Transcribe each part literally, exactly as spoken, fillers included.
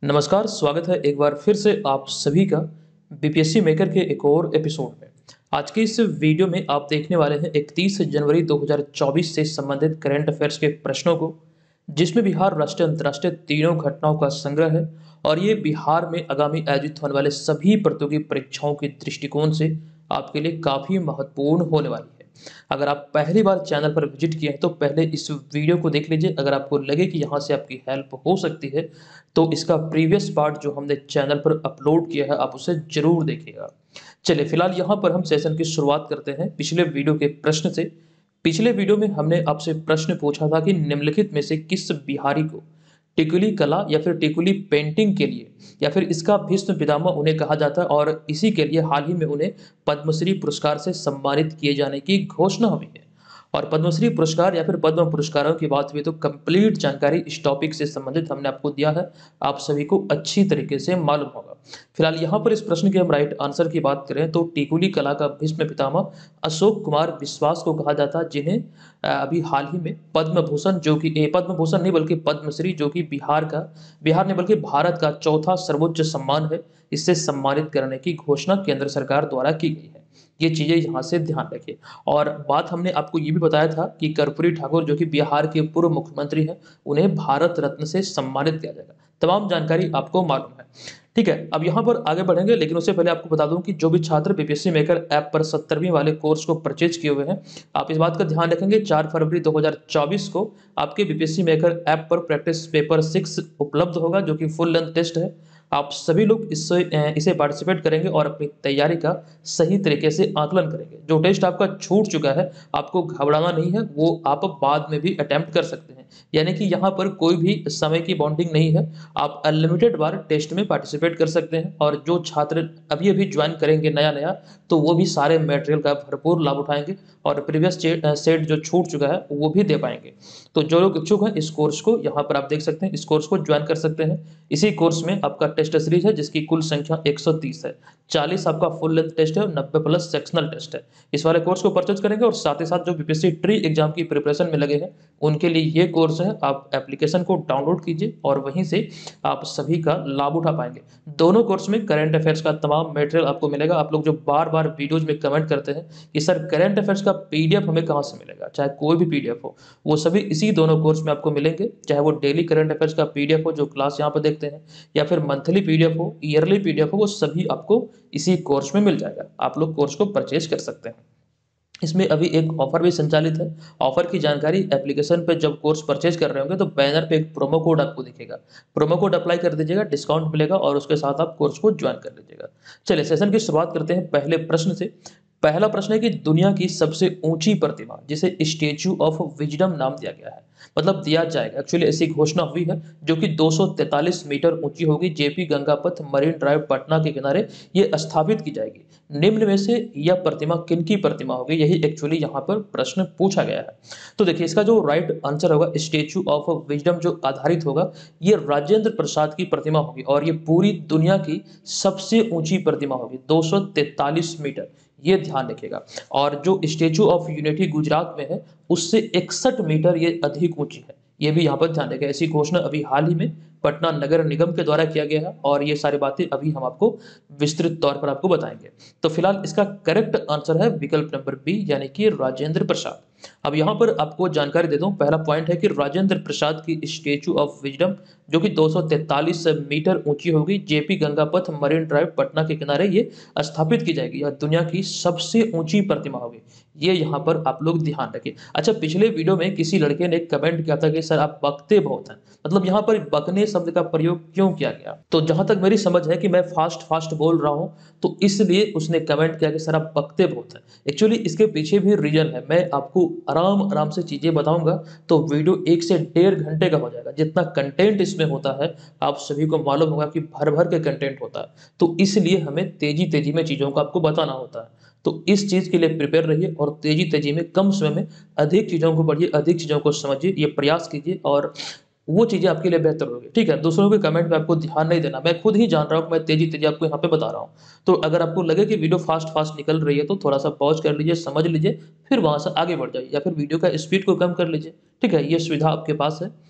नमस्कार, स्वागत है एक बार फिर से आप सभी का बीपीएससी मेकर के एक और एपिसोड में। आज के इस वीडियो में आप देखने वाले हैं इकतीस जनवरी दो हज़ार चौबीस से संबंधित करंट अफेयर्स के प्रश्नों को, जिसमें बिहार राष्ट्रीय अंतर्राष्ट्रीय तीनों घटनाओं का संग्रह है और ये बिहार में आगामी आयोजित होने वाले सभी प्रतियोगी परीक्षाओं के दृष्टिकोण से आपके लिए काफ़ी महत्वपूर्ण होने वाली है। अगर आप पहली बार चैनल पर विजिट किए हैं तो पहले इस वीडियो को देख लीजिए। अगर आपको लगे कि यहाँ से आपकी हेल्प हो सकती है तो इसका प्रीवियस पार्ट जो हमने चैनल पर अपलोड किया है आप उसे जरूर देखिएगा। चलिए फिलहाल यहाँ पर हम सेशन की शुरुआत करते हैं पिछले वीडियो के प्रश्न से। पिछले वीडियो में हमने आपसे प्रश्न पूछा था कि निम्नलिखित में से किस बिहारी को टिकुली कला या फिर टिकुली पेंटिंग के लिए या फिर इसका भीष्म पितामह उन्हें कहा जाता है और इसी के लिए हाल ही में उन्हें पद्मश्री पुरस्कार से सम्मानित किए जाने की घोषणा हुई है। और पद्मश्री पुरस्कार या फिर पद्म पुरस्कारों की बात हुई तो कंप्लीट जानकारी इस टॉपिक से संबंधित हमने आपको दिया है, आप सभी को अच्छी तरीके से मालूम होगा। फिलहाल यहाँ पर इस प्रश्न के हम राइट आंसर की बात करें तो टिकुली कला का भीष्म पितामह अशोक कुमार विश्वास को कहा जाता है, जिन्हें अभी हाल ही में पद्म भूषण जो कि पद्म भूषण नहीं बल्कि पद्मश्री जो कि बिहार का बिहार नहीं बल्कि भारत का चौथा सर्वोच्च सम्मान है, इससे सम्मानित करने की घोषणा केंद्र सरकार द्वारा की गई है। ये चीजें यहाँ से ध्यान रखिए। और बात हमने आपको ये भी बताया था कि कर्पूरी ठाकुर जो कि बिहार के पूर्व मुख्यमंत्री हैं, उन्हें भारत रत्न से सम्मानित किया जाएगा। तमाम जानकारी आपको मालूम है, ठीक है। अब यहाँ पर आगे बढ़ेंगे, लेकिन उससे पहले आपको बता दूं कि जो भी छात्र बीपीएससी मेकर ऐप पर सत्तरवीं वाले कोर्स को परचेज किए हुए हैं, आप इस बात का ध्यान रखेंगे चार फरवरी दो हज़ार चौबीस को आपके बीपीएससी मेकर ऐप पर प्रैक्टिस पेपर सिक्स उपलब्ध होगा, जो कि फुल लेंथ टेस्ट है। आप सभी लोग इससे इसे पार्टिसिपेट करेंगे और अपनी तैयारी का सही तरीके से आकलन करेंगे। जो टेस्ट आपका छूट चुका है आपको घबराना नहीं है, वो आप बाद में भी अटेम्प्ट कर सकते हैं। यानी कि यहाँ पर कोई भी समय की बाउंडिंग नहीं है, आप अनलिमिटेड बार टेस्ट में पार्टिसिपेट कर सकते हैं। और जो छात्र अभी अभी ज्वाइन करेंगे नया नया, तो वो भी सारे मटेरियल का भरपूर लाभ उठाएंगे और प्रीवियस सेट जो छूट चुका है वो भी दे पाएंगे। तो जो लोग इच्छुक हैं इस कोर्स को यहाँ पर आप देख सकते हैं, इस कोर्स को ज्वाइन कर सकते हैं। इसी कोर्स में आपका टेस्ट सीरीज है जिसकी कुल संख्या एक सौ तीस है, चालीस आपका फुल लेंथ टेस्ट है और नब्बे प्लस सेक्शनल टेस्ट है। इस वाले कोर्स को परचेज करेंगे और साथ ही साथ जो बीपीएससी ट्री एग्जाम की प्रिपरेशन में लगे हैं उनके लिए ये कोर्स है। आप एप्लीकेशन को डाउनलोड कीजिए और वहीं से आप सभी का लाभ उठा पाएंगे। दोनों कोर्स में करंट अफेयर्स का तमाम मटेरियल आपको मिलेगा। आप लोग जो बार बार वीडियोज में कमेंट करते हैं कि सर करंट अफेयर्स का पीडीएफ हमें कहाँ से मिलेगा, चाहे कोई भी पीडीएफ हो, वो सभी इसी दोनों कोर्स में आपको मिलेंगे। चाहे वो डेली करंट अफेयर्स का पीडीएफ हो जो क्लास यहाँ पर देखते हैं, या फिर मंथली पीडीएफ हो, ईयरली पीडीएफ हो, वो सभी आपको इसी कोर्स में मिल जाएगा। आप लोग कोर्स को परचेज कर सकते हैं। इसमें अभी एक ऑफर भी संचालित है। ऑफर की जानकारी एप्लीकेशन पे जब कोर्स परचेज कर रहे होंगे तो बैनर पे एक प्रोमो कोड आपको दिखेगा, प्रोमो कोड अप्लाई कर दीजिएगा, डिस्काउंट मिलेगा और उसके साथ आप कोर्स को ज्वाइन कर लीजिएगा। चलिए सेशन की शुरुआत करते हैं पहले प्रश्न से। पहला प्रश्न है कि दुनिया की सबसे ऊंची प्रतिमा जिसे स्टेच्यू ऑफ विजडम नाम दिया गया है, मतलब दिया जाएगा, एक्चुअली ऐसी घोषणा हुई है, जो कि दो सौ तैंतालीस मीटर ऊंची होगी, JP Gangapath marine drive Patna के किनारे ये स्थापित की जाएगी। निम्न में से यह प्रतिमा किनकी प्रतिमा होगी, यही एक्चुअली यहाँ पर प्रश्न पूछा गया है। तो देखिए इसका जो राइट आंसर होगा स्टेच्यू ऑफ विजडम जो आधारित होगा ये राजेंद्र प्रसाद की प्रतिमा होगी और ये पूरी दुनिया की सबसे ऊंची प्रतिमा होगी, दो सौ तैंतालीस मीटर, ये ध्यान रखिएगा। और जो स्टेच्यू ऑफ यूनिटी गुजरात में है उससे इकसठ मीटर ये अधिक ऊंची है, ये भी यहाँ पर ध्यान रखिएगा। ऐसी घोषणा अभी हाल ही में पटना नगर निगम के द्वारा किया गया है और ये सारी बातें अभी हम आपको विस्तृत तौर पर आपको बताएंगे। तो फिलहाल इसका करेक्ट आंसर है विकल्प नंबर बी, यानी कि राजेंद्र प्रसाद। अब यहाँ पर आपको जानकारी दे दूं, पहला पॉइंट है कि राजेंद्र प्रसाद की स्टेच्यू ऑफ विजडम जो कि दो सौ तैंतालीस मीटर ऊंची होगी, JP Gangapath marine drive Patna के किनारे ये स्थापित की जाएगी। यह दुनिया की सबसे ऊंची प्रतिमा होगी, ये यहाँ पर आप लोग ध्यान रखिए। अच्छा, पिछले वीडियो में किसी लड़के ने कमेंट किया था कि सर आप बकते बहुत हैं, मतलब यहाँ पर बकने शब्द का प्रयोग क्यों किया गया। तो जहां तक मेरी समझ है कि मैं फास्ट फास्ट बोल रहा हूं तो इसलिए उसने कमेंट किया कि सर आप बकते बहुत हैं। एक्चुअली इसके पीछे भी रीजन है, मैं आपको आराम आराम से चीजें बताऊंगा तो वीडियो एक से डेढ़ घंटे का हो जाएगा। जितना कंटेंट इसमें होता है आप सभी को मालूम होगा कि भर भर के कंटेंट होता है, तो इसलिए हमें तेजी तेजी में चीजों को आपको बताना होता है। तो इस चीज के लिए प्रिपेयर रहिए और तेजी तेजी में कम समय में अधिक चीजों को पढ़िए, अधिक चीजों को समझिए, ये प्रयास कीजिए और वो चीजें आपके लिए बेहतर होगी। ठीक है, दूसरों के कमेंट में आपको ध्यान नहीं देना, मैं खुद ही जान रहा हूँ, मैं तेजी तेजी आपको यहाँ पे बता रहा हूँ। तो अगर आपको लगे कि वीडियो फास्ट फास्ट निकल रही है तो थोड़ा सा पॉज कर लीजिए, समझ लीजिए, फिर वहां से आगे बढ़ जाइए, या फिर वीडियो का स्पीड को कम कर लीजिए। ठीक है, ये सुविधा आपके पास है।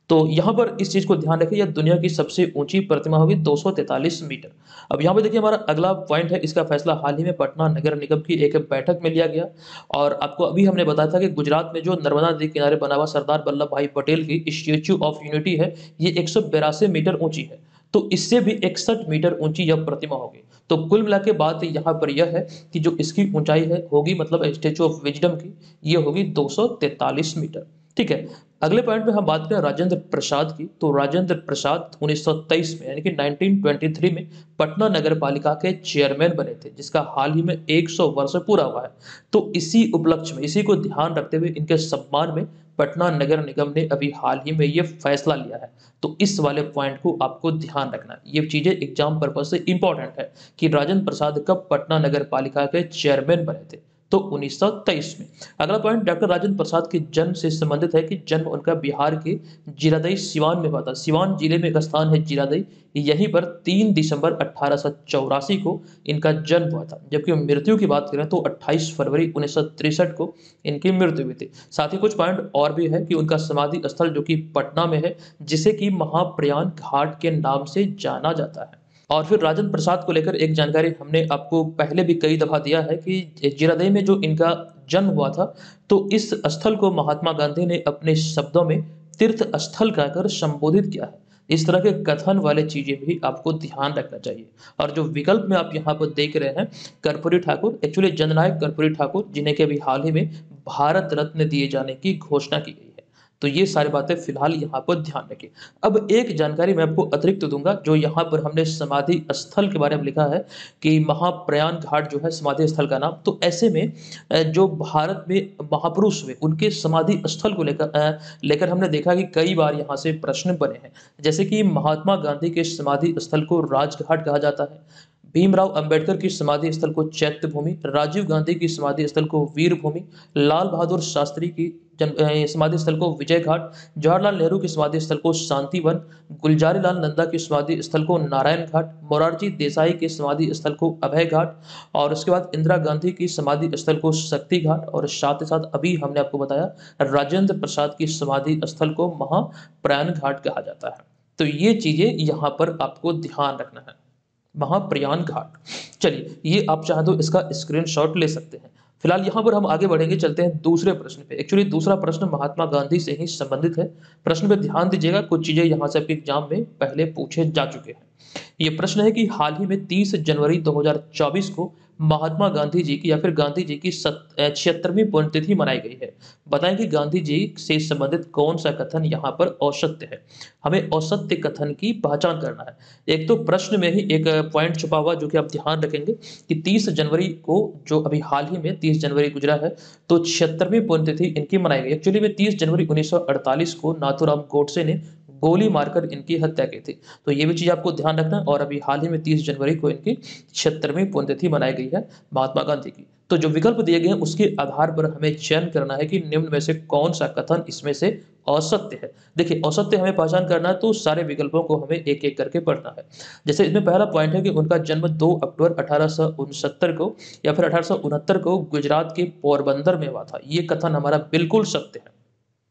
तो यहाँ पर इस चीज़ को ध्यान रखें, यह दुनिया की सबसे ऊंची प्रतिमा होगी दो सौ तैंतालीस मीटर। अब यहाँ पे देखिए हमारा अगला पॉइंट है, इसका फैसला हाल ही में पटना नगर निगम की एक बैठक में लिया गया। और आपको अभी हमने बताया था कि गुजरात में जो नर्मदा नदी किनारे बना हुआ सरदार वल्लभ भाई पटेल की स्टेच्यू ऑफ यूनिटी है, ये एक सौ बेरासी मीटर ऊंची है। तो इससे भी इकसठ मीटर ऊंची यह प्रतिमा होगी। तो कुल मिला के बात यहाँ पर यह है कि जो इसकी ऊंचाई है होगी, मतलब स्टेच्यू ऑफ विजडम की, ये होगी दो सौ तैंतालीस मीटर। ठीक है। अगले पॉइंट में हम बात करें राजेंद्र प्रसाद की, तो राजेंद्र प्रसाद उन्नीस सौ तेईस में यानी कि उन्नीस सौ तेईस में पटना नगर पालिका के चेयरमैन बने थे, जिसका हाल ही में सौ वर्ष पूरा हुआ है। तो इसी उपलक्ष्य में, इसी को ध्यान रखते हुए इनके सम्मान में पटना नगर निगम ने अभी हाल ही में ये फैसला लिया है। तो इस वाले पॉइंट को आपको ध्यान रखना है, ये चीजें एग्जाम पर्पज से इंपॉर्टेंट है कि राजेंद्र प्रसाद कब पटना नगर पालिका के चेयरमैन बने थे, तो उन्नीस सौ तेईस में। अगला पॉइंट डॉक्टर राजेंद्र प्रसाद के जन्म से संबंधित है कि जन्म उनका बिहार के जीरादेई सिवान में हुआ था। सिवान जिले में एक स्थान है जीरादेई, यहीं पर तीन दिसंबर अठारह सौ चौरासी को इनका जन्म हुआ था। जबकि मृत्यु की बात करें तो अट्ठाईस फरवरी उन्नीस सौ तिरसठ को इनकी मृत्यु हुई थी। साथ ही कुछ पॉइंट और भी है कि उनका समाधि स्थल जो कि पटना में है, जिसे कि महाप्रयाण घाट के नाम से जाना जाता है। और फिर राजेंद्र प्रसाद को लेकर एक जानकारी हमने आपको पहले भी कई दफा दिया है कि जीरादेई में जो इनका जन्म हुआ था, तो इस स्थल को महात्मा गांधी ने अपने शब्दों में तीर्थ स्थल कहकर संबोधित किया है। इस तरह के कथन वाले चीजें भी आपको ध्यान रखना चाहिए। और जो विकल्प में आप यहाँ पर देख रहे हैं, कर्पूरी ठाकुर, एक्चुअली जननायक कर्पूरी ठाकुर, जिन्हें के अभी हाल ही में भारत रत्न दिए जाने की घोषणा की गई है। तो ये सारी बातें फिलहाल यहाँ पर ध्यान रखें। अब एक जानकारी मैं आपको अतिरिक्त दूंगा, जो यहाँ पर हमने समाधि स्थल के बारे में लिखा है कि महाप्रयाण घाट जो है समाधि स्थल का नाम। तो ऐसे में अ, जो भारत में महापुरुष हुए उनके समाधि स्थल को लेकर अ, लेकर हमने देखा कि कई बार यहाँ से प्रश्न बने हैं। जैसे कि महात्मा गांधी के समाधि स्थल को राजघाट कहा जाता है, भीमराव अंबेडकर की समाधि स्थल को चैत्य भूमि, राजीव गांधी की समाधि स्थल को वीर भूमि, लाल बहादुर शास्त्री की जन अ, समाधि स्थल को विजय घाट, जवाहरलाल नेहरू की समाधि स्थल को शांति वन, गुलजारी लाल नंदा की समाधि स्थल को नारायण घाट, मोरारजी देसाई के समाधि स्थल को अभय घाट, और उसके बाद इंदिरा गांधी की समाधि स्थल को शक्ति घाट, और साथ ही साथ अभी हमने आपको बताया राजेंद्र प्रसाद की समाधि स्थल को महाप्रयाण घाट कहा जाता है। तो ये चीजें यहाँ पर आपको ध्यान रखना है, महाप्रयाण घाट। चलिए, ये आप चाहें तो इसका स्क्रीनशॉट ले सकते हैं। फिलहाल यहाँ पर हम आगे बढ़ेंगे, चलते हैं दूसरे प्रश्न पे। एक्चुअली दूसरा प्रश्न महात्मा गांधी से ही संबंधित है। प्रश्न पे ध्यान दीजिएगा, कुछ चीजें यहाँ से आपके एग्जाम में पहले पूछे जा चुके हैं। ये प्रश्न है कि हाल ही में तीस जनवरी दो हज़ार चौबीस को महात्मा गांधी जी की या फिर गांधी जी की छिहत्तरवीं पुण्यतिथि मनाई गई है। बताएं कि गांधी जी से संबंधित कौन सा कथन यहाँ पर औसत्य है। हमें औसत्य कथन की पहचान करना है। एक तो प्रश्न में ही एक पॉइंट छुपा हुआ जो कि आप ध्यान रखेंगे कि तीस जनवरी को, जो अभी हाल ही में तीस जनवरी गुजरा है, तो छिहत्तरवीं पुण्यतिथि इनकी मनाई गई। एक्चुअली में तीस जनवरी उन्नीस सौ अड़तालीस को नाथूराम गोडसे ने गोली मारकर इनकी हत्या की थी। तो ये भी चीज आपको ध्यान रखना है। और अभी हाल ही में तीस जनवरी को इनकी छिहत्तरवीं पुण्यतिथि मनाई गई है महात्मा गांधी की। तो जो विकल्प दिए गए हैं उसके आधार पर हमें चयन करना है कि निम्न में से कौन सा कथन इसमें से औसत्य है। देखिए, औसत्य हमें पहचान करना है तो सारे विकल्पों को हमें एक एक करके पढ़ना है। जैसे इसमें पहला पॉइंट है कि उनका जन्म दो अक्टूबर अठारह सौ उनसत्तर को या फिर अठारह सौ उनहत्तर को गुजरात के पोरबंदर में हुआ था। ये कथन हमारा बिल्कुल सत्य है।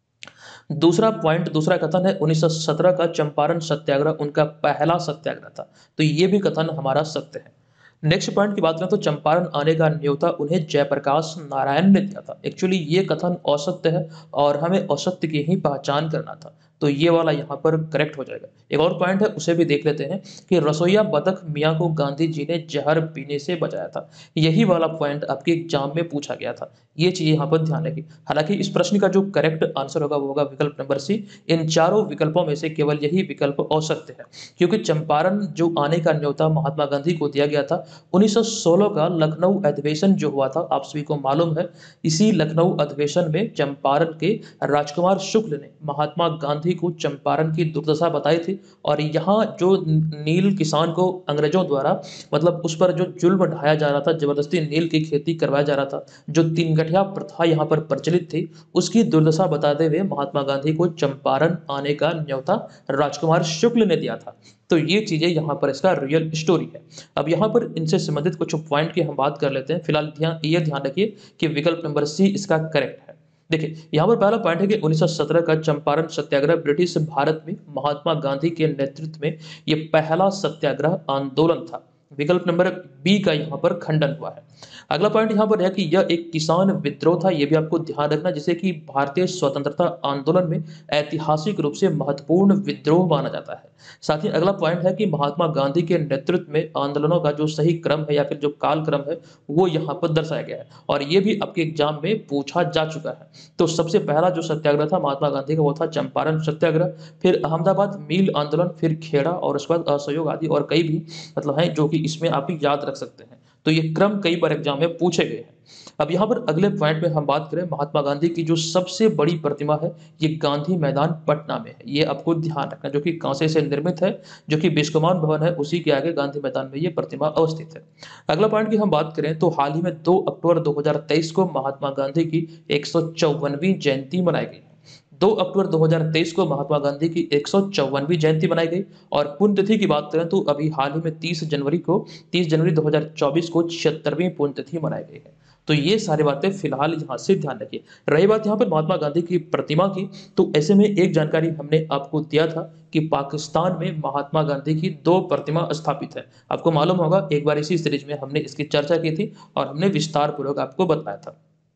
दूसरा पॉइंट, दूसरा कथन है उन्नीस सौ सत्रह का चंपारण सत्याग्रह उनका पहला सत्याग्रह था। तो ये भी कथन हमारा सत्य है। नेक्स्ट पॉइंट की बात करें तो चंपारण आने का न्योता उन्हें जयप्रकाश नारायण ने दिया था। एक्चुअली ये कथन असत्य है और हमें असत्य की ही पहचान करना था। तो ये वाला यहाँ पर करेक्ट हो जाएगा। एक और पॉइंट है, उसे भी देख लेते हैं कि रसोईया बतख मियाँ को गांधी जी ने जहर पीने से बचाया था। यही वाला पॉइंट आपके एग्जाम में पूछा गया था। ये चीज यहाँ पर ध्यान रखिए। हालांकि इस प्रश्न का जो करेक्ट आंसर होगा वो होगा विकल्प नंबर सी। इन चारों विकल्पों में से केवल यही विकल्प असत्य है, क्योंकि चंपारण जो आने का न्योता महात्मा गांधी को दिया गया था, उन्नीस सौ सोलह का लखनऊ अधिवेशन जो हुआ था, आप सभी को मालूम है, इसी लखनऊ अधिवेशन में चंपारण के राजकुमार शुक्ल ने महात्मा गांधी को चंपारण की दुर्दशा बताई थी। और यहाँ जो नील किसान को अंग्रेजों द्वारा, मतलब उस पर जो जुल्म ढाया जा रहा था, जबरदस्ती नील की खेती करवाया जा रहा था, जो तीन गठिया प्रथा यहाँ पर प्रचलित थी, उसकी दुर्दशा बताते हुए महात्मा गांधी को चंपारण आने का न्योता राजकुमार शुक्ल ने दिया था। तो ये चीजें यहाँ पर इसका रियल स्टोरी है। अब यहाँ पर इनसे संबंधित कुछ पॉइंट की हम बात कर लेते हैं। फिलहाल ध्यान ये ध्यान रखिए कि विकल्प नंबर सी इसका करेक्ट है। देखिए, यहाँ पर पहला पॉइंट है कि उन्नीस सौ सत्रह का चंपारण सत्याग्रह ब्रिटिश भारत में महात्मा गांधी के नेतृत्व में ये पहला सत्याग्रह आंदोलन था। विकल्प नंबर बी का यहाँ पर खंडन हुआ है। अगला पॉइंट यहाँ पर है कि यह एक किसान विद्रोह था, ये भी आपको ध्यान रखना, जिसे कि भारतीय स्वतंत्रता आंदोलन में ऐतिहासिक रूप से महत्वपूर्ण विद्रोह माना जाता है। साथ ही अगला पॉइंट है कि महात्मा गांधी के नेतृत्व में आंदोलनों का जो सही क्रम है या फिर जो काल क्रम है वो यहाँ पर दर्शाया गया है और ये भी आपके एग्जाम में पूछा जा चुका है। तो सबसे पहला जो सत्याग्रह था महात्मा गांधी का वो था चंपारण सत्याग्रह, फिर अहमदाबाद मील आंदोलन, फिर खेड़ा और उसके बाद असहयोग आदि और कई भी मतलब हैं जो कि इसमें आप याद रख सकते हैं। तो ये क्रम कई बार एग्जाम में पूछे गए हैं। अब यहाँ पर अगले पॉइंट में हम बात करें महात्मा गांधी की जो सबसे बड़ी प्रतिमा है ये गांधी मैदान पटना में है। ये आपको ध्यान रखना, जो कि कांसे से निर्मित है, जो कि बिस्कोमान भवन है उसी के आगे गांधी मैदान में ये प्रतिमा अवस्थित है। अगला पॉइंट की हम बात करें तो हाल ही में दो अक्टूबर दो हजार तेईस को महात्मा गांधी की एक सौ चौवनवीं जयंती मनाई गई। दो अक्टूबर दो हजार तेईस को महात्मा गांधी की एक सौ चौवनवीं जयंती मनाई गई और पुण्यतिथि की बात करें तो अभी हाल ही में तीस जनवरी को तीस जनवरी दो हजार चौबीस को छिहत्तरवीं पुण्यतिथि मनाई गई है। तो ये सारी बातें फिलहाल यहाँ से ध्यान रखिए। रही बात यहाँ पर महात्मा गांधी की प्रतिमा की, तो ऐसे में एक जानकारी हमने आपको दिया था कि पाकिस्तान में महात्मा गांधी की दो प्रतिमा स्थापित है। आपको मालूम होगा एक बार इसी सीरीज में हमने इसकी चर्चा की थी और हमने विस्तार पूर्वक आपको बताया था।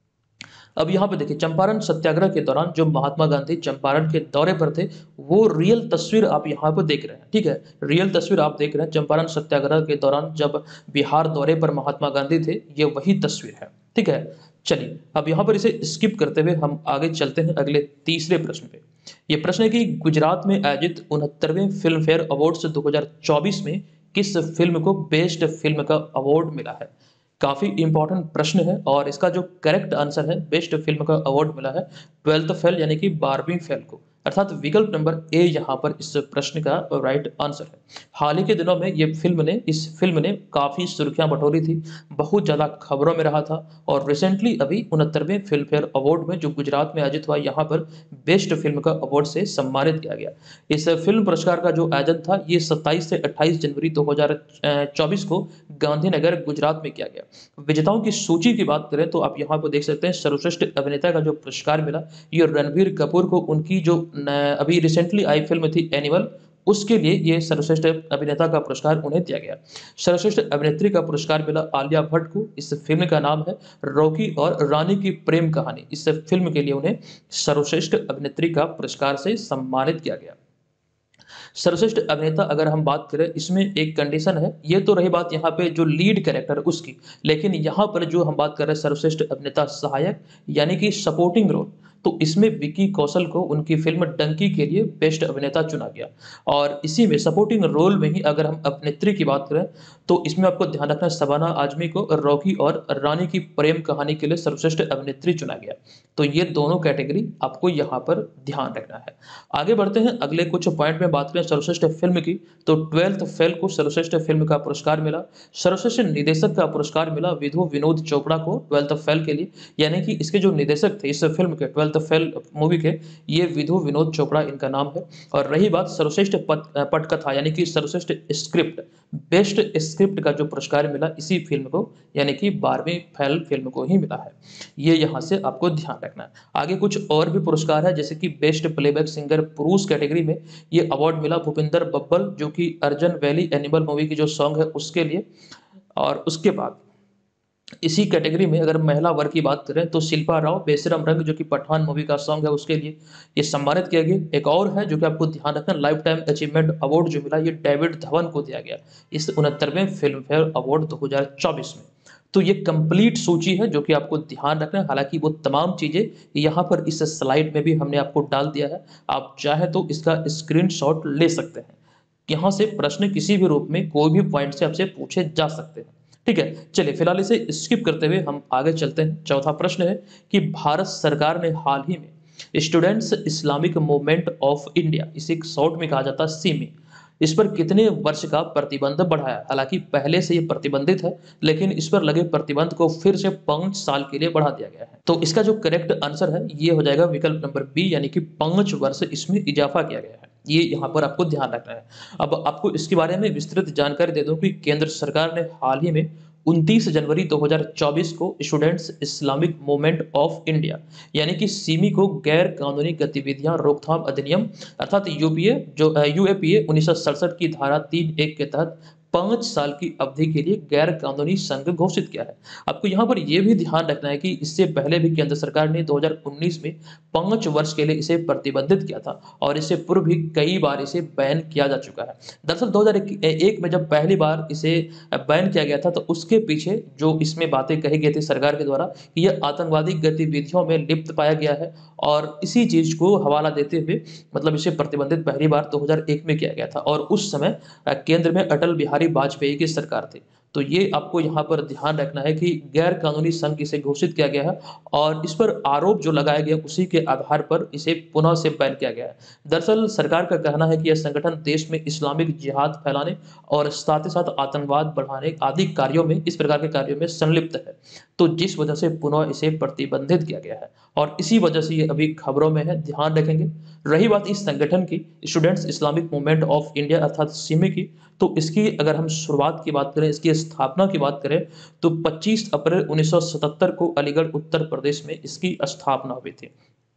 अब यहाँ पे देखिए चंपारण सत्याग्रह के दौरान जो महात्मा गांधी चंपारण के दौरे पर थे वो रियल तस्वीर आप यहाँ पर देख रहे हैं। ठीक है, रियल तस्वीर आप देख रहे हैं चंपारण सत्याग्रह के दौरान जब बिहार दौरे पर महात्मा गांधी थे, ये वही तस्वीर है। ठीक है, चलिए अब यहाँ पर इसे स्किप करते हुए हम आगे चलते हैं अगले तीसरे प्रश्न पे। ये प्रश्न है कि गुजरात में आयोजित उनहत्तरवें फिल्म फेयर अवार्ड्स दो हजार चौबीस में किस फिल्म को बेस्ट फिल्म का अवार्ड मिला है। काफी इंपॉर्टेंट प्रश्न है और इसका जो करेक्ट आंसर है बेस्ट फिल्म का अवार्ड मिला है ट्वेल्थ फेल यानी कि बारहवीं फेल को, अर्थात विकल्प नंबर ए यहाँ पर इस प्रश्न का राइट आंसर है। हाल ही के दिनों में ये फिल्म ने इस फिल्म ने काफी सुर्खियां बटोरी थी, बहुत ज्यादा खबरों में रहा था और रिसेंटली अभी उनहत्तरवें फिल्म फेयर अवार्ड में जो गुजरात में आयोजित हुआ यहाँ पर बेस्ट फिल्म का अवार्ड से सम्मानित किया गया। इस फिल्म पुरस्कार का जो आयोजन था ये सत्ताईस से अट्ठाईस जनवरी दो हजार चौबीस को गांधीनगर गुजरात में किया गया। विजेताओं की सूची की बात करें तो आप यहाँ पर देख सकते हैं सर्वश्रेष्ठ अभिनेता का जो पुरस्कार मिला ये रणबीर कपूर को, उनकी जो अभी रिसेंटली आई फिल्म थी एनिमल उसके लिए ये सर्वश्रेष्ठ अभिनेता का पुरस्कार उन्हें दिया गया। सर्वश्रेष्ठ अभिनेत्री का पुरस्कार मिला आलिया भट्ट को, इस फिल्म का नाम है रॉकी और रानी की प्रेम कहानी। इस फिल्म के लिए उन्हें सर्वश्रेष्ठ अभिनेत्री का पुरस्कार से सम्मानित किया गया। सर्वश्रेष्ठ अभिनेता अगर हम बात करें इसमें एक कंडीशन है, ये तो रही बात यहाँ पे जो लीड कैरेक्टर उसकी, लेकिन यहाँ पर जो हम बात कर रहे हैं सर्वश्रेष्ठ अभिनेता सहायक यानी कि सपोर्टिंग रोल, तो इसमें विकी कौशल को उनकी फिल्म डंकी के लिए बेस्ट अभिनेता चुना गया। और इसी में सपोर्टिंग रोल में ही अगर हम अभिनेत्री की बात करें तो इसमें आपको ध्यान रखना है शबाना आजमी को रॉकी और रानी की प्रेम कहानी के लिए सर्वश्रेष्ठ अभिनेत्री चुना गया। तो ये दोनों कैटेगरी आपको यहाँ पर ध्यान रखना है। आगे बढ़ते हैं अगले कुछ पॉइंट में बात करें सर्वश्रेष्ठ फिल्म की, तो ट्वेल्थ फेल को सर्वश्रेष्ठ फिल्म का पुरस्कार मिला। सर्वश्रेष्ठ निदेशक का पुरस्कार मिला विधु विनोद चोपड़ा को ट्वेल्थ फेल के लिए, यानी कि इसके जो निदेशक थे इस फिल्म के ट्वेल्थ फेल मूवी के, ये विधु विनोद चोपड़ा इनका नाम है। और रही बात सर्वश्रेष्ठ पटकथा यानी कि सर्वश्रेष्ठ स्क्रिप्ट, बेस्ट स्क्रिप्ट का जो पुरस्कार मिला इसी फिल्म को यानी कि बारहवीं फेल फिल्म को ही मिला है। ये यहाँ से आपको ध्यान रखना है। आगे कुछ और भी पुरस्कार है जैसे कि बेस्ट प्लेबैक सिंगर पुरुष कैटेगरी में ये अवार्ड मिला भूपिंदर बब्बल जो कि अर्जन वैली एनिमल मूवी की जो सॉन्ग है उसके लिए। और उसके बाद इसी कैटेगरी में अगर महिला वर्ग की बात करें तो शिल्पा राव बेशरम रंग जो कि पठान मूवी का सॉन्ग है उसके लिए ये सम्मानित किया गया। एक और है जो कि आपको ध्यान रखना, लाइफ टाइम अचीवमेंट अवार्ड जो मिला ये डेविड धवन को दिया गया इस उनहत्तरवें फिल्म फेयर अवार्ड दो हजार चौबीस में। तो ये कंप्लीट सूची है जो कि आपको ध्यान रखना है। हालांकि वो तमाम चीजें यहाँ पर इस स्लाइड में भी हमने आपको डाल दिया है, आप चाहे तो इसका स्क्रीनशॉट ले सकते हैं। यहाँ से प्रश्न किसी भी रूप में कोई भी पॉइंट से आपसे पूछे जा सकते हैं। ठीक है, चलिए फिलहाल इसे स्किप करते हुए हम आगे चलते हैं। चौथा प्रश्न है कि भारत सरकार ने हाल ही में Students Islamic Movement of India, इसे शॉर्ट में कहा जाता है सिमी, इस पर कितने वर्ष का प्रतिबंध बढ़ाया। हालांकि पहले से ये प्रतिबंधित है लेकिन इस पर लगे प्रतिबंध को फिर से पांच साल के लिए बढ़ा दिया गया है। तो इसका जो करेक्ट आंसर है ये हो जाएगा विकल्प नंबर बी यानी कि पांच वर्ष इसमें इजाफा किया गया है। ये यहाँ पर आपको ध्यान रखना है। अब आपको इसके बारे में विस्तृत जानकारी दे दूं कि केंद्र सरकार ने हाल ही में उनतीस जनवरी दो हज़ार चौबीस को Students Islamic Movement of India यानी कि सिमी को गैर कानूनी गतिविधियां रोकथाम अधिनियम अर्थात यूपीए जो यूएपीए उन्नीस सौ सड़सठ की धारा तीन एक के तहत पाँच साल की अवधि के लिए गैर कानूनी संघ घोषित किया है। आपको यहाँ पर यह भी ध्यान रखना है कि इससे पहले भी केंद्र सरकार ने दो हज़ार उन्नीस में पाँच वर्ष के लिए इसे प्रतिबंधित किया था और इससे पूर्व भी कई बार इसे बैन किया जा चुका है। दरअसल दो हज़ार एक में जब पहली बार इसे बैन किया गया था तो उसके पीछे जो इसमें बातें कही गई थी सरकार के द्वारा कि यह आतंकवादी गतिविधियों में लिप्त पाया गया है और इसी चीज को हवाला देते हुए मतलब इसे प्रतिबंधित पहली बार दो हज़ार एक में किया गया था और उस समय केंद्र में अटल बिहारी वाजपेयी की सरकार थी। तो ये आपको यहाँ पर ध्यान रखना है कि गैर कानूनी संघ इसे घोषित किया गया है और इस पर आरोप जो लगाया गया उसी के आधार पर इसे पुनः से बैन किया गया है। दरअसल सरकार का कहना है कि यह संगठन देश में इस्लामिक जिहाद फैलाने और साथ ही साथ आतंकवाद बढ़ाने आदि कार्यों में इस प्रकार के कार्यों में संलिप्त है, तो जिस वजह से पुनः इसे प्रतिबंधित किया गया है और इसी वजह से ये अभी खबरों में है, ध्यान रखेंगे। रही बात इस संगठन की Students Islamic Movement of India अर्थात सिमी की, तो इसकी अगर हम शुरुआत की बात करें, इसकी स्थापना की बात करें तो पच्चीस अप्रैल उन्नीस सौ सतहत्तर को अलीगढ़ उत्तर प्रदेश में इसकी स्थापना हुई थी।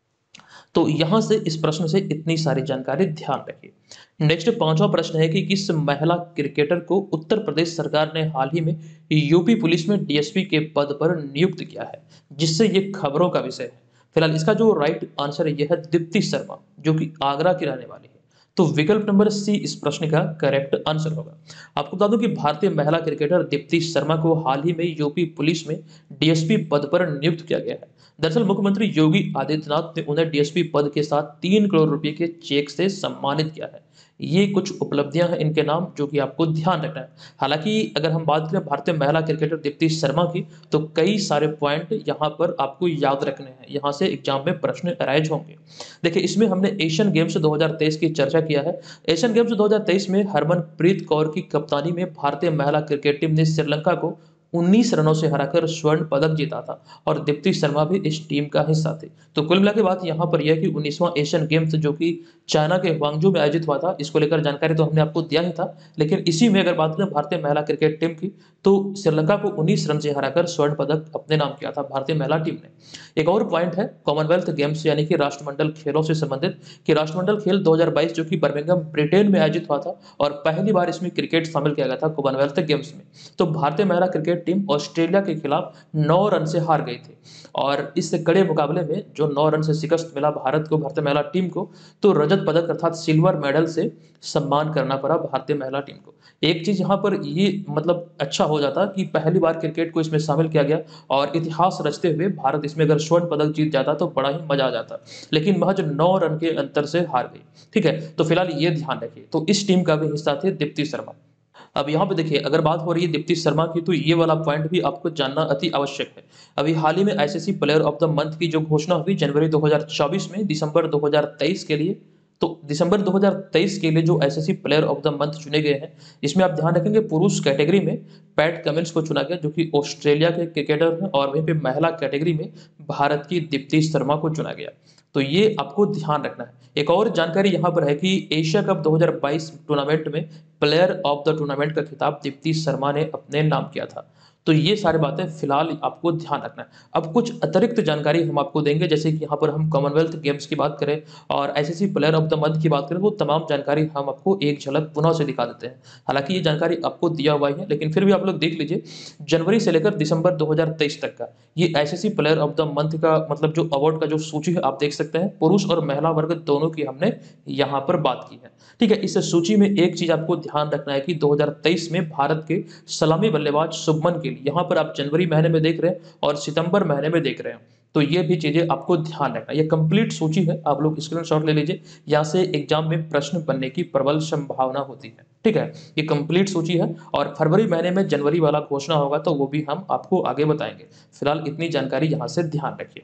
तो यहां से इस प्रश्न से इतनी सारी जानकारी ध्यान रखिए। नेक्स्ट पांचवा प्रश्न है कि किस महिला क्रिकेटर को उत्तर प्रदेश सरकार ने हाल ही में यूपी पुलिस में डीएसपी के पद पर नियुक्त किया है, जिससे ये खबरों का विषय है। फिलहाल इसका जो राइट आंसर है यह है दीप्ति शर्मा, जो कि आगरा की रहने वाली है। तो विकल्प नंबर सी इस प्रश्न का करेक्ट आंसर होगा। आपको बता दूं कि भारतीय महिला क्रिकेटर दीप्ति शर्मा को हाल ही में यूपी पुलिस में डीएसपी पद पर नियुक्त किया गया है। दरअसल मुख्यमंत्री योगी आदित्यनाथ ने उन्हें डीएसपी पद के साथ तीन करोड़ रुपए के चेक से सम्मानित किया है। ये कुछ उपलब्धियां हैं इनके नाम जो कि आपको ध्यान रखना है। हालांकि अगर हम बात करें भारतीय महिला क्रिकेटर दीप्ति शर्मा की, तो कई सारे पॉइंट यहाँ पर आपको याद रखने हैं, यहाँ से एग्जाम में प्रश्न अराइज होंगे। देखिए इसमें हमने एशियन गेम्स दो हज़ार तेईस की चर्चा किया है। एशियन गेम्स दो हज़ार तेईस में हरमनप्रीत कौर की कप्तानी में भारतीय महिला क्रिकेट टीम ने श्रीलंका को उन्नीस रनों से हराकर स्वर्ण पदक जीता था और दीप्ति शर्मा भी इस टीम का हिस्सा थे। तो कुल मिला के बात यहाँ पर यह कि उन्नीसवां एशियन गेम्स जो कि चाइना के ग्वांगझू में आयोजित हुआ था, इसको लेकर जानकारी तो हमने आपको दिया ही था, लेकिन इसी में अगर बात करें भारतीय महिला क्रिकेट टीम की, तो श्रीलंका को उन्नीस रन से हराकर स्वर्ण पदक अपने नाम किया था भारतीय महिला टीम ने। एक और पॉइंट है कॉमनवेल्थ गेम्स यानी कि राष्ट्रमंडल खेलों से संबंधित कि राष्ट्रमंडल खेल दो हज़ार बाईस जो कि बर्मिंघम ब्रिटेन में आयोजित हुआ था और पहली बार इसमें क्रिकेट शामिल किया गया था कॉमनवेल्थ गेम्स में। तो भारतीय महिला क्रिकेट टीम ऑस्ट्रेलिया के खिलाफ नौ रन से हार गई थी और इस कड़े मुकाबले में जो नौ रन से शिकस्त मिला भारत को, भारतीय महिला टीम को, तो रजत पदक अर्थात सिल्वर मेडल से सम्मान करना पड़ा भारतीय महिला टीम को। एक चीज यहाँ पर ये मतलब अच्छा हो जाता कि पहली बार क्रिकेट को इसमें शामिल किया गया और इतिहास रचते हुए भारत इसमें अगर स्वर्ण पदक जीत जाता तो बड़ा ही मजा आ जाता, लेकिन महज नौ रन के अंतर से हार गई। ठीक है, तो फिलहाल ये ध्यान रखिए। तो इस टीम का भी हिस्सा थे दीप्ति शर्मा। अब यहाँ पे देखिए अगर बात हो रही है दीप्ति शर्मा की, तो ये वाला पॉइंट भी आपको जानना अति आवश्यक है। अभी हाल ही में ICC Player of the Month की जो घोषणा हुई जनवरी दो हज़ार चौबीस में दिसंबर दो हज़ार तेईस के लिए, तो दिसंबर दो हज़ार तेईस के लिए जो ICC Player of the Month चुने गए हैं, इसमें आप ध्यान रखेंगे पुरुष कैटेगरी में पैट कमिंस को चुना गया जो कि ऑस्ट्रेलिया के क्रिकेटर हैं और वहीं पे महिला कैटेगरी में भारत की दीप्ति शर्मा को चुना गया। तो ये आपको ध्यान रखना है। एक और जानकारी यहाँ पर है कि एशिया कप दो हज़ार बाईस टूर्नामेंट में प्लेयर ऑफ द टूर्नामेंट का खिताब दीप्ति शर्मा ने अपने नाम किया था। तो ये सारी बातें फिलहाल आपको ध्यान रखना है। अब कुछ अतिरिक्त जानकारी हम आपको देंगे, जैसे कि यहाँ पर हम कॉमनवेल्थ गेम्स की बात करें और ICC Player of the Month की बात करें, वो तमाम जानकारी हम आपको एक झलक पुनः से दिखा देते हैं। हालांकि ये जानकारी आपको दिया हुआ है, लेकिन फिर भी आप लोग देख लीजिए जनवरी से लेकर दिसंबर दो हज़ार तेईस तक का ये ICC Player of the Month का मतलब जो अवार्ड का जो सूची है आप देख सकते हैं। पुरुष और महिला वर्ग दोनों की हमने यहाँ पर बात की है। ठीक है, इस सूची में एक चीज आपको ध्यान रखना है कि दो हज़ार तेईस में भारत के सलामी बल्लेबाज शुभमन गिल, यहाँ पर आप जनवरी महीने में देख रहे हैं और सितंबर महीने में देख रहे हैं, तो ये भी चीजें आपको ध्यान रखना। ये कंप्लीट सूची है, आप लोग स्क्रीनशॉट ले लीजिए, यहाँ से एग्जाम में प्रश्न बनने की प्रबल संभावना होती है। ठीक है, ये कंप्लीट सूची है और फरवरी महीने में जनवरी वाला घोषणा होगा तो वो भी हम आपको आगे बताएंगे। फिलहाल इतनी जानकारी यहाँ से ध्यान रखिए।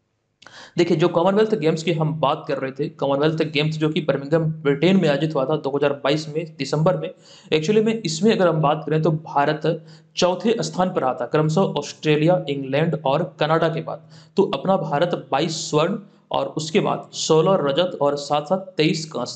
देखिए जो कॉमनवेल्थ गेम्स की हम बात कर रहे थे, कॉमनवेल्थ गेम्स जो कि बर्मिंघम ब्रिटेन में आयोजित हुआ था दो हज़ार बाईस में दिसंबर में, एक्चुअली में इसमें अगर हम बात करें तो भारत चौथे स्थान पर आता, क्रमशः ऑस्ट्रेलिया, इंग्लैंड और कनाडा के बाद। तो अपना भारत बाईस स्वर्ण और उसके बाद सोलह रजत और साथ साथ तेईस कांस्य,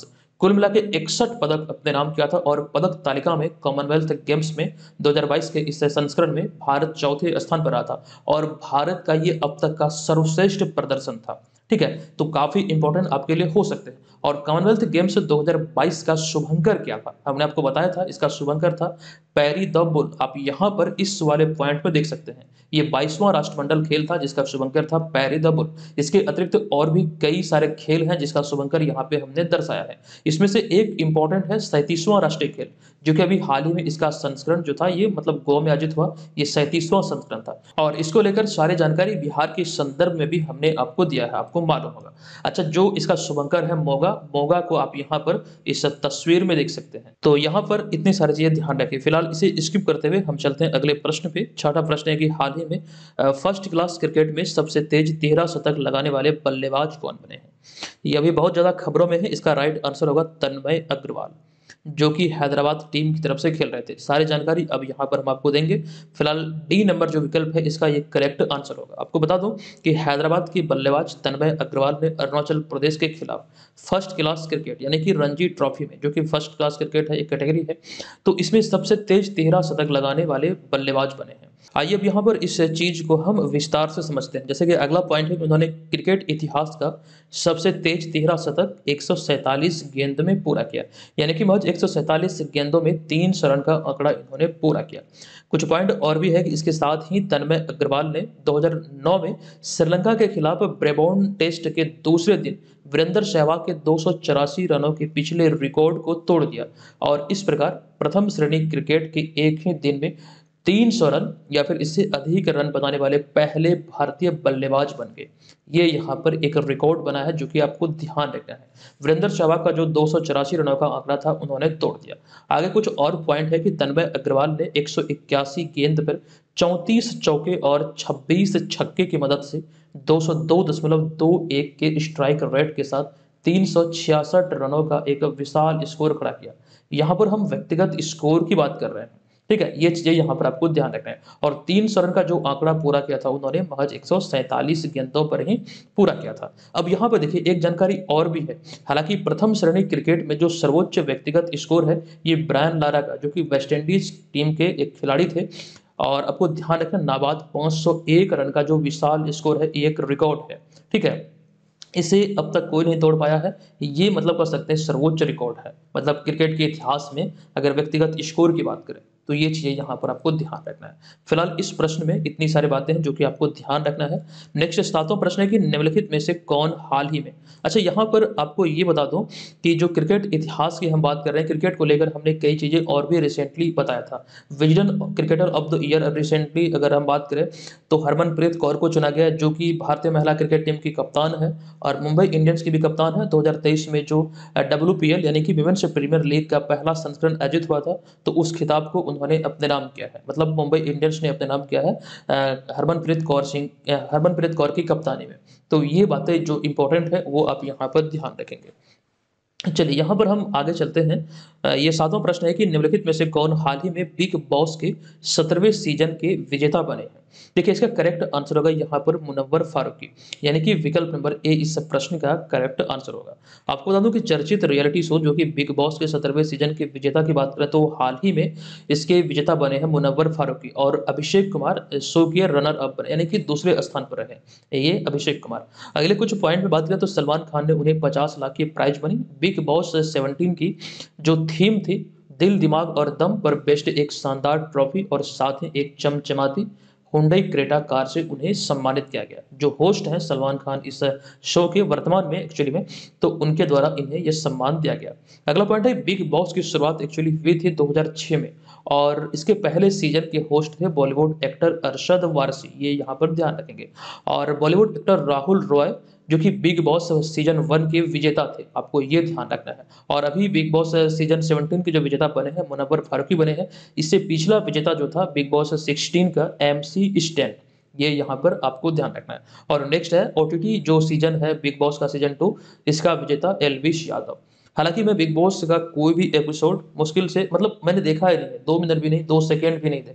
कुल मिला के इकसठ पदक अपने नाम किया था और पदक तालिका में कॉमनवेल्थ गेम्स में दो हज़ार बाईस के इस संस्करण में भारत चौथे स्थान पर रहा था और भारत का ये अब तक का सर्वश्रेष्ठ प्रदर्शन था। ठीक है, तो काफी इंपॉर्टेंट आपके लिए हो सकते हैं। और कॉमनवेल्थ गेम्स दो हज़ार बाईस का शुभंकर क्या था, हमने आपको बताया था, इसका शुभंकर था पैरी द बुल। आप यहाँ पर इस वाले पॉइंट में देख सकते हैं, ये बाईसवां राष्ट्रमंडल खेल था जिसका शुभंकर था पैरी द बुल। इसके अतिरिक्त और भी कई सारे खेल हैं जिसका शुभंकर यहाँ पे हमने दर्शाया है। इसमें से एक इंपॉर्टेंट है सैंतीसवां राष्ट्रीय खेल, जो कि अभी हाल ही में इसका संस्करण जो था ये मतलब गोवा में आयोजित हुआ, ये सैंतीसवां संस्करण था। और इसको लेकर सारी जानकारी बिहार के संदर्भ में भी हमने आपको दिया है, आपको मालूम होगा। अच्छा, जो इसका शुभंकर है मोगा, मोगा को आप यहाँ पर इस तस्वीर में देख सकते हैं। तो यहाँ पर इतनी सारी चीजें ध्यान रखें। फिलहाल इसे स्किप करते हुए हम चलते हैं अगले प्रश्न पे। छठा प्रश्न है कि हाल ही में फर्स्ट क्लास क्रिकेट में सबसे तेज तेरह शतक लगाने वाले बल्लेबाज कौन बने हैं? ये अभी बहुत ज्यादा खबरों में है। इसका राइट आंसर होगा तन्मय अग्रवाल, जो कि हैदराबाद टीम की तरफ से खेल रहे थे। सारी जानकारी अब यहाँ पर हम आपको देंगे। फिलहाल डी नंबर जो विकल्प है इसका ये करेक्ट आंसर होगा। आपको बता दूं कि हैदराबाद की बल्लेबाज तन्मय अग्रवाल ने अरुणाचल प्रदेश के खिलाफ फर्स्ट क्लास क्रिकेट यानी कि रणजी ट्रॉफी में, जो कि फर्स्ट क्लास क्रिकेट है, एक कैटेगरी है, तो इसमें सबसे तेज तेरह शतक लगाने वाले बल्लेबाज बने हैं। आइए अब यहाँ पर इस चीज को हम विस्तार से समझते हैं। जैसे कि अगला पॉइंट है कि उन्होंने क्रिकेट इतिहास का सबसे तेज तेरह शतक एक सौ सैंतालीस गेंद में पूरा किया, यानी कि महज एक सौ सैंतालीस गेंदों में तीन सौ रन का आंकड़ा इन्होंने पूरा किया। कुछ पॉइंट और भी है कि इसके साथ ही तन्मय अग्रवाल ने दो हज़ार नौ में श्रीलंका के खिलाफ ब्रेबॉर्न टेस्ट के दूसरे दिन वीरेंद्र सहवाग के दो सौ चौरासी रनों के पिछले रिकॉर्ड को तोड़ दिया और इस प्रकार प्रथम श्रेणी क्रिकेट के एक ही दिन में तीन सौ रन या फिर इससे अधिक रन बनाने वाले पहले भारतीय बल्लेबाज बन गए। ये यहाँ पर एक रिकॉर्ड बना है जो कि आपको ध्यान रखना है। वीरेंद्र सहवाग का जो दो सौ चौरासी रनों का आंकड़ा था उन्होंने तोड़ दिया। आगे कुछ और पॉइंट है कि तन्मय अग्रवाल ने एक सौ इक्यासी गेंद पर चौंतीस चौके और छब्बीस छक्के की मदद से दो सौ दो दशमलव दो एक के स्ट्राइक रेट के साथ तीन सौ छियासठ रनों का एक विशाल स्कोर खड़ा किया। यहाँ पर हम व्यक्तिगत स्कोर की बात कर रहे हैं। ठीक है, ये चीजें यहाँ पर आपको ध्यान रखना है। और तीन सौ रन का जो आंकड़ा पूरा किया था उन्होंने महज एक सौ सैंतालीस गेंदों पर ही पूरा किया था। अब यहाँ पर देखिए एक जानकारी और भी है। हालांकि प्रथम श्रेणी क्रिकेट में जो सर्वोच्च व्यक्तिगत स्कोर है ये ब्रायन लारा का, जो कि वेस्ट इंडीज टीम के एक खिलाड़ी थे, और आपको ध्यान रखना नाबाद पाँच सौ एक रन का जो विशाल स्कोर है ये एक रिकॉर्ड है। ठीक है, इसे अब तक कोई नहीं तोड़ पाया है। ये मतलब कर सकते हैं सर्वोच्च रिकॉर्ड है, मतलब क्रिकेट के इतिहास में अगर व्यक्तिगत स्कोर की बात करें तो ये चीजें यहाँ पर आपको ध्यान रखना है। फिलहाल इस प्रश्न में इतनी सारी बातें हैं जो कि आपको ध्यान रखना है। नेक्स्ट सातवां प्रश्न है कि निम्नलिखित में से कौन हाल ही में, अच्छा यहाँ पर आपको ये बता दूं कि जो क्रिकेट इतिहास की हम बात कर रहे हैं, क्रिकेट को लेकर हमने कई चीजें और भी रिसेंटली बताया था। Wisden Cricketer of the Year recently अगर हम बात करें तो हरमनप्रीत कौर को चुना गया, जो कि भारतीय महिला क्रिकेट टीम की कप्तान है और मुंबई इंडियंस की भी कप्तान है। दो हज़ार तेईस में जो डब्ल्यू पी एल यानी कि विमेंस प्रीमियर लीग का पहला संस्करण आयोजित हुआ था तो उस खिताब को उन्होंने अपने नाम किया है, मतलब मुंबई इंडियंस ने अपने नाम किया है हरमनप्रीत कौर सिंह हरमनप्रीत कौर की कप्तानी में। तो ये बातें जो इंपॉर्टेंट है वो आप यहाँ पर ध्यान रखेंगे। चलिए यहाँ पर हम आगे चलते हैं। ये सातवां प्रश्न है कि निम्नलिखित में से कौन हाल ही में बिग बॉस के सत्रहवें सीजन के विजेता बने हैं? देखिए इसका करेक्ट आंसर होगा यहाँ पर मुनव्वर फारूकी, यानी कि विकल्प नंबर ए इस प्रश्न का करेक्ट आंसर होगा। आपको बता दूं कि चर्चित रियलिटी शो जो कि बिग बॉस के सत्रहवें सीजन के विजेता की बात करें तो हाल ही में इसके विजेता बने हैं मुनव्वर फारूकी, और अभिषेक कुमार शो के रनर अप बने, यानी कि दूसरे स्थान पर रहे ये अभिषेक कुमार। अगले कुछ पॉइंट में बात करें तो सलमान खान ने उन्हें पचास लाख की प्राइज बनी। बिग बॉस सेवनटीन की जो थीम थी दिल दिमाग और दम पर बेस्ड एक शानदार ट्रॉफी और साथ ही एक चमचमाती हुंडई क्रेटा कार से उन्हें सम्मानित किया गया। जो होस्ट हैं सलमान खान इस शो के वर्तमान में एक्चुअली में, तो उनके द्वारा इन्हें यह सम्मान दिया गया। अगला पॉइंट है बिग बॉस की शुरुआत एक्चुअली हुई थी दो हज़ार छह में और इसके पहले सीजन के होस्ट थे बॉलीवुड एक्टर अरशद वारसी, ये यहाँ पर ध्यान रखेंगे, और बॉलीवुड एक्टर राहुल रॉय जो कि बिग बॉस सीजन वन के विजेता थे, आपको ये ध्यान रखना है। और अभी बिग बॉस सीजन सेवनटीन के जो विजेता बने हैं मुनव्वर फारूकी बने हैं। इससे पिछला विजेता जो था बिग बॉस सिक्सटीन का एम सी स्टैन, ये यहाँ पर आपको ध्यान रखना है। और नेक्स्ट है ओटीटी जो सीजन है बिग बॉस का सीजन टू, इसका विजेता एलविश यादव। हालांकि मैं बिग बॉस का कोई भी एपिसोड मुश्किल से, मतलब मैंने देखा ही नहीं है, दो मिनट भी नहीं, दो सेकेंड भी नहीं देखा है,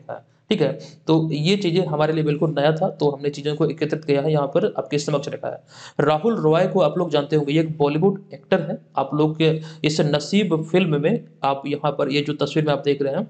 ठीक है, तो ये चीज़ें हमारे लिए बिल्कुल नया था, तो हमने चीज़ों को एकत्रित किया है, यहाँ पर आपके समक्ष रखा है। राहुल रॉय को आप लोग जानते होंगे, ये एक बॉलीवुड एक्टर है। आप लोग के इस नसीब फ़िल्म में आप यहाँ पर ये जो तस्वीर में आप देख रहे हैं,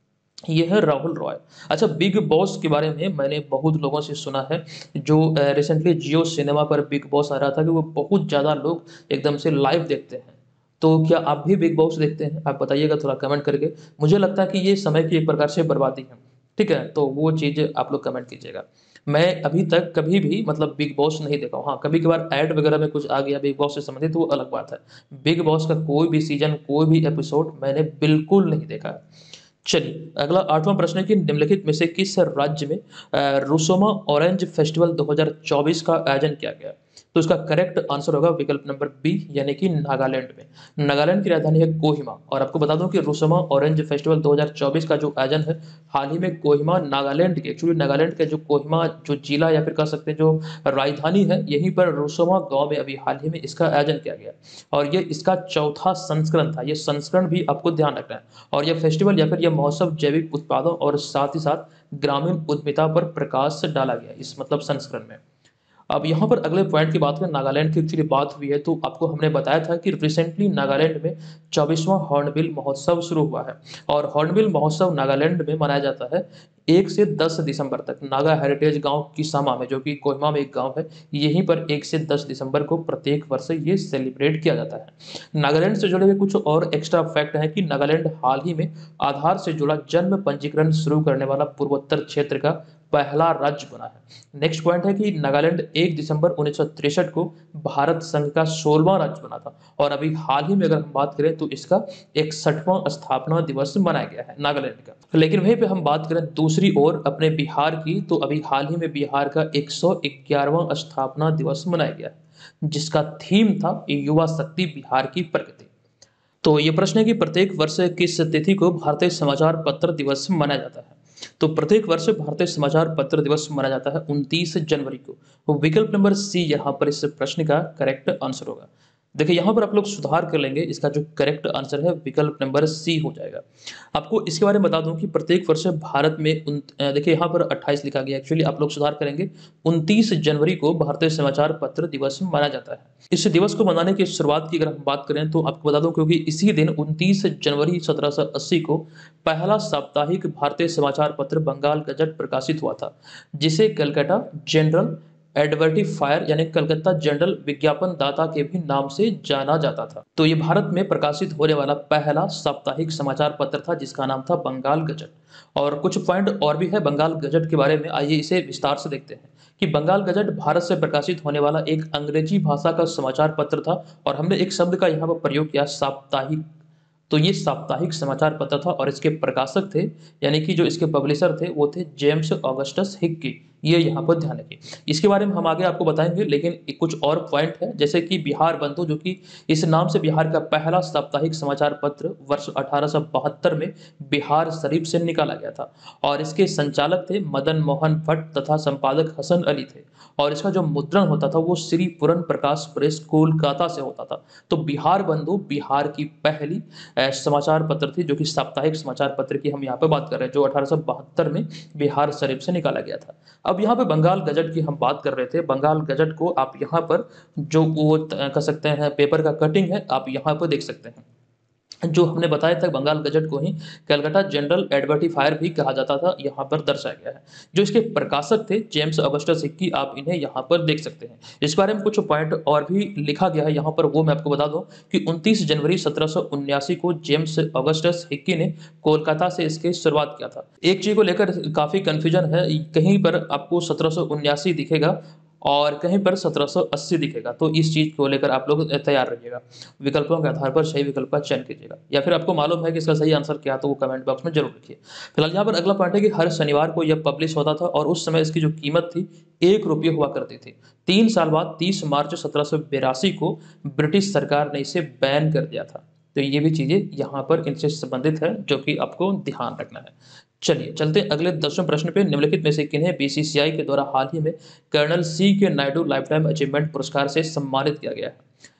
ये है राहुल रॉय। अच्छा, बिग बॉस के बारे में मैंने बहुत लोगों से सुना है, जो अ, रिसेंटली जियो सिनेमा पर बिग बॉस आ रहा था, कि वो बहुत ज़्यादा लोग एकदम से लाइव देखते हैं। तो क्या आप भी बिग बॉस देखते हैं? आप बताइएगा थोड़ा कमेंट करके। मुझे लगता है कि ये समय की एक प्रकार से बर्बादी है, ठीक है? तो वो चीज़ आप लोग कमेंट कीजिएगा। मैं अभी तक कभी भी मतलब बिग बॉस नहीं देखा हूँ। हाँ, कभी-कभार ऐड वगैरह में कुछ आ गया बिग बॉस से संबंधित, तो वो अलग बात है। बिग बॉस का कोई भी सीज़न, कोई भी एपिसोड मैंने बिल्कुल नहीं देखा है। चलिए, अगला आठवां प्रश्न है कि निम्नलिखित में से किस राज्य में अ, रोसोमा ऑरेंज फेस्टिवल दो हज़ार चौबीस का आयोजन किया गया? तो इसका करेक्ट आंसर होगा विकल्प नंबर बी, यानी कि नागालैंड में। नागालैंड की राजधानी है कोहिमा, और आपको बता दूं कि रोसोमा ऑरेंज फेस्टिवल दो हज़ार चौबीस का जो आयोजन है, हाल ही में कोहिमा नागालैंड के, एक्चुअली नागालैंड के जो कोहिमा जो जिला या फिर कह सकते हैं जो राजधानी है, यहीं पर रोसोमा गाँव में अभी हाल ही में इसका आयोजन किया गया। और ये इसका चौथा संस्करण था, ये संस्करण भी आपको ध्यान रखना है। और यह फेस्टिवल या फिर यह महोत्सव जैविक उत्पादों और साथ ही साथ ग्रामीण उद्यमिता पर प्रकाश डाला गया इस मतलब संस्करण में। अब यहाँ पर अगले पॉइंट की बात करें, नागालैंड की एक्चुअली बात हुई है, तो आपको हमने बताया था कि रिसेंटली नागालैंड में चौबीसवां हॉर्नबिल महोत्सव शुरू हुआ है। और हॉर्नबिल महोत्सव नागालैंड में मनाया जाता है एक से दस दिसंबर तक। नागा हेरिटेज गांव किसामा में, जो कि कोहिमा में एक गांव है, यहीं पर एक से दस दिसंबर को प्रत्येक वर्ष ये सेलिब्रेट किया जाता है। नागालैंड से जुड़े हुए कुछ और एक्स्ट्रा फैक्ट हैं कि नागालैंड हाल ही में आधार से जुड़ा जन्म पंजीकरण शुरू करने वाला पूर्वोत्तर क्षेत्र का पहला राज्य बना है। नेक्स्ट पॉइंट है कि नागालैंड एक दिसंबर उन्नीस सौ तिरसठ को भारत संघ का सोलहवां राज्य बना था। और अभी हाल ही में अगर हम बात करें तो इसका इकसठवां स्थापना दिवस मनाया गया है नागालैंड का। लेकिन वहीं पे हम बात करें दूसरी ओर अपने बिहार की, तो अभी हाल ही में बिहार का एक सौ ग्यारहवां स्थापना दिवस मनाया गया है, जिसका थीम था युवा शक्ति बिहार की प्रगति। तो ये प्रश्न है कि प्रत्येक वर्ष किस तिथि को भारतीय समाचार पत्र दिवस मनाया जाता है? तो प्रत्येक वर्ष भारतीय समाचार पत्र दिवस मनाया जाता है उनतीस जनवरी को। तो विकल्प नंबर सी यहाँ पर इस प्रश्न का करेक्ट आंसर होगा। देखिए, यहाँ पर आप लोग सुधार कर लेंगे, इसका जो करेक्ट आंसर है विकल्प नंबर सी हो जाएगा। आपको इसके बारे में बता दूं कि प्रत्येक वर्ष भारत में उन अ, देखिए यहाँ पर अट्ठाईस लिखा गया, एक्चुअली आप लोग सुधार करेंगे, उनतीस जनवरी को भारतीय समाचार पत्र दिवस मनाया जाता है। इस दिवस को मनाने की शुरुआत की अगर हम बात करें तो आपको बता दूं, क्योंकि इसी दिन उनतीस जनवरी सत्रह सौ अस्सी को पहला साप्ताहिक भारतीय समाचार पत्र बंगाल गजट प्रकाशित हुआ था, जिसे कलकत्ता जनरल एडवर्टिफायर यानी कलकत्ता जनरल विज्ञापन दाता के भी नाम से जाना जाता था। तो ये भारत में प्रकाशित होने वाला पहला साप्ताहिक समाचार पत्र था, जिसका नाम था बंगाल गजट। और कुछ पॉइंट और भी है बंगाल गजट के बारे में, आइए इसे विस्तार से देखते हैं। कि बंगाल गजट भारत से प्रकाशित होने वाला एक अंग्रेजी भाषा का समाचार पत्र था, और हमने एक शब्द का यहाँ पर प्रयोग किया, साप्ताहिक। तो ये साप्ताहिक समाचार पत्र था, और इसके प्रकाशक थे, यानी कि जो इसके पब्लिशर थे वो थे जेम्स ऑगस्टस हिक्की। ये यहाँ पर ध्यान रखिए। इसके बारे में हम आगे आपको बताएंगे, लेकिन कुछ और पॉइंट है, जैसे कि बिहार बंधु, जो कि इस नाम से बिहार का पहला साप्ताहिक समाचार पत्र वर्ष अठारह सौ बहत्तर में बिहार शरीफ से निकाला गया था, और इसके संचालक थे मदन मोहन भट्ट तथा संपादक हसन अली थे। और इसका जो मुद्रण होता था वो श्री पूरन प्रकाश प्रेस कोलकाता से होता था। तो बिहार बंधु बिहार की पहली अ, समाचार पत्र थी, जो कि साप्ताहिक समाचार पत्र की हम यहाँ पे बात कर रहे हैं, जो अठारह सौ बहत्तर में बिहार शरीफ से निकाला गया था। अब यहाँ पे बंगाल गजट की हम बात कर रहे थे। बंगाल गजट को आप यहाँ पर जो वो त- कह सकते हैं पेपर का कटिंग है, आप यहाँ पर देख सकते हैं। जो हमने बताया था, बंगाल गजट को ही कलकत्ता जनरल एडवर्टिफायर भी कहा जाता था, यहाँ पर दर्शाया गया है। जो इसके प्रकाशक थे जेम्स ऑगस्टस हिक्की, आप इन्हें यहाँ पर देख सकते हैं। इस बारे में कुछ पॉइंट और भी लिखा गया है यहाँ पर, वो मैं आपको बता दूं कि उनतीस जनवरी सत्रह सौ उन्यासी को जेम्स ऑगस्टस हिक्की ने कोलकाता से इसकी शुरुआत किया था। एक चीज को लेकर काफी कंफ्यूजन है, कहीं पर आपको सत्रह सौ उन्यासी दिखेगा और कहीं पर सत्रह सौ अस्सी दिखेगा, तो इस चीज को लेकर आप लोग तैयार रहिएगा। विकल्पों के आधार पर सही विकल्प का चयन कीजिएगा, या फिर आपको मालूम है कि इसका सही आंसर क्या है तो वो कमेंट बॉक्स में जरूर लिखिए। फिलहाल यहाँ पर अगला पॉइंट है कि हर शनिवार को यह पब्लिश होता था, और उस समय इसकी जो कीमत थी एक रुपये हुआ करती थी। तीन साल बाद तीस मार्च सत्रह सौ बिरासी को ब्रिटिश सरकार ने इसे बैन कर दिया था। तो ये भी चीजें यहाँ पर इनसे संबंधित है, जो कि आपको ध्यान रखना है। चलिए चलते हैं अगले दसवें प्रश्न पे। निम्नलिखित में से किन्हें बीसीसीआई के द्वारा हाल ही में colonel C K Naidu life time achievement पुरस्कार से सम्मानित किया गया है?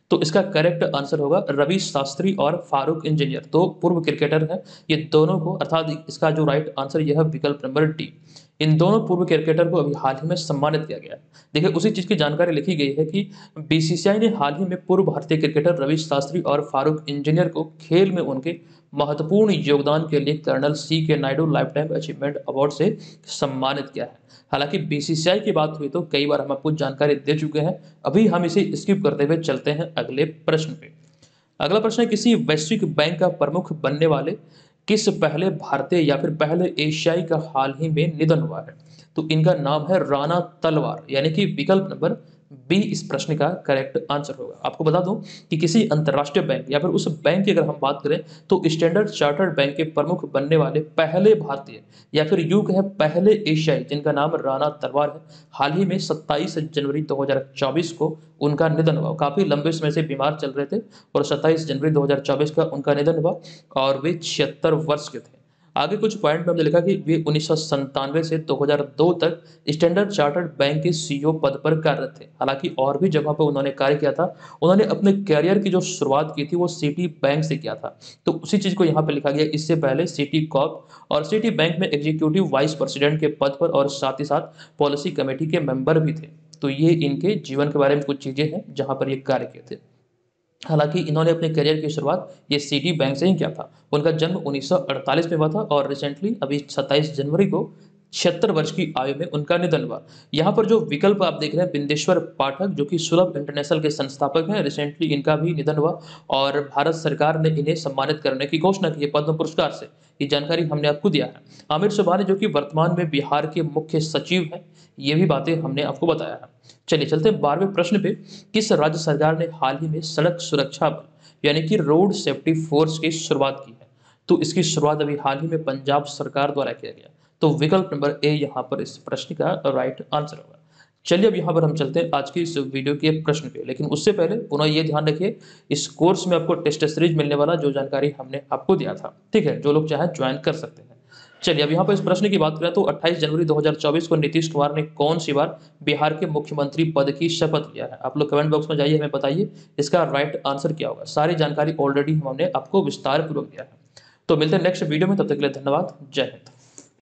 तो इसका करेक्ट आंसर होगा रवि शास्त्री और फारूक इंजीनियर, दो पूर्व क्रिकेटर हैं। ये दोनों को, अर्थात इसका जो राइट आंसर यह है विकल्प नंबर डी। इन दोनों पूर्व क्रिकेटर को अभी हाल ही में सम्मानित किया गया है। देखिए उसी चीज की जानकारी लिखी गई है कि बीसीसीआई ने हाल ही में पूर्व भारतीय क्रिकेटर रवि शास्त्री और फारूक इंजीनियर को खेल में उनके महत्वपूर्ण योगदान के लिए colonel C K Naidu life time achievement award से सम्मानित किया है। हालांकि बीसीसीआई की बात हुई तो कई बार हम आपको जानकारी दे चुके हैं। अभी हम इसे स्किप करते हुए चलते हैं अगले प्रश्न पे। अगला प्रश्न है, किसी वैश्विक बैंक का प्रमुख बनने वाले किस पहले भारतीय या फिर पहले एशियाई का हाल ही में निधन हुआ है? तो इनका नाम है राणा तलवार, यानी कि विकल्प नंबर बी इस प्रश्न का करेक्ट आंसर होगा। आपको बता दूं कि किसी अंतरराष्ट्रीय बैंक या फिर उस बैंक की अगर हम बात करें तो स्टैंडर्ड चार्टर्ड बैंक के प्रमुख बनने वाले पहले भारतीय या फिर यूं कहें पहले एशियाई जिनका नाम राणा तलवार है, हाल ही में सत्ताईस जनवरी दो हज़ार चौबीस को उनका निधन हुआ। काफी लंबे समय से बीमार चल रहे थे और सत्ताईस जनवरी दो हज़ार चौबीस का उनका निधन हुआ और वे छिहत्तर वर्ष के थे। आगे कुछ पॉइंट में हमने लिखा कि वे उन्नीस सौ संतानवे से दो हज़ार दो तक स्टैंडर्ड चार्टर्ड बैंक के सीईओ पद पर कार्यरत थे। हालांकि और भी जगहों पर उन्होंने कार्य किया था। उन्होंने अपने करियर की जो शुरुआत की थी वो सिटी बैंक से किया था, तो उसी चीज को यहाँ पे लिखा गया। इससे पहले सिटी कॉर्प और सिटी बैंक में एग्जीक्यूटिव वाइस प्रेसिडेंट के पद पर और साथ ही साथ पॉलिसी कमेटी के मेंबर भी थे। तो ये इनके जीवन के बारे में कुछ चीजें हैं जहां पर ये कार्य किए थे। हालांकि इन्होंने अपने करियर की शुरुआत ये सिटी बैंक से ही किया था। उनका जन्म उन्नीस सौ अड़तालीस में हुआ था और रिसेंटली अभी सत्ताईस जनवरी को छिहत्तर वर्ष की आयु में उनका निधन हुआ। यहाँ पर जो विकल्प आप देख रहे हैं, बिंदेश्वर पाठक जो कि सुलभ इंटरनेशनल के संस्थापक हैं, रिसेंटली इनका भी निधन हुआ और भारत सरकार ने इन्हें सम्मानित करने की घोषणा की है पद्म पुरस्कार से। ये जानकारी हमने आपको दिया है। आमिर सुबहानी जो कि वर्तमान में बिहार के मुख्य सचिव हैं, ये भी बातें हमने आपको बताया है। चलिए चलते हैं बारहवें प्रश्न पे। किस राज्य सरकार ने हाल ही में सड़क सुरक्षा बल यानी कि रोड सेफ्टी फोर्स की शुरुआत की है? तो इसकी शुरुआत अभी हाल ही में पंजाब सरकार द्वारा किया गया। तो विकल्प नंबर ए यहाँ पर इस प्रश्न का राइट आंसर होगा। चलिए अब यहाँ पर हम चलते हैं आज की इस वीडियो के प्रश्न पे, लेकिन उससे पहले पुनः ये ध्यान रखिए इस कोर्स में आपको टेस्ट सीरीज मिलने वाला जो जानकारी हमने आपको दिया था, ठीक है, जो लोग चाहे ज्वाइन कर सकते हैं। चलिए अब यहाँ पर इस प्रश्न की बात करें तो अट्ठाईस जनवरी दो हज़ार चौबीस को नीतीश कुमार ने कौन सी बार बिहार के मुख्यमंत्री पद की शपथ लिया है? आप लोग कमेंट बॉक्स में जाइए, हमें बताइए इसका राइट आंसर क्या होगा। सारी जानकारी ऑलरेडी हमने आपको विस्तार पूर्वक दिया है। तो मिलते हैं नेक्स्ट वीडियो में, तब तक के लिए धन्यवाद। जय हिंद।